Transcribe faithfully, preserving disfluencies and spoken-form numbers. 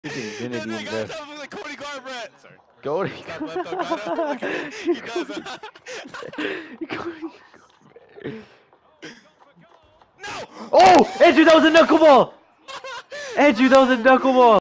Infinity That guy Invest. sounds like Cody Garbrandt. Sorry. Go to Stop left up, right up. Look at me. He does. No! Oh! Andrew, that was a knuckleball! Andrew, that was a knuckleball!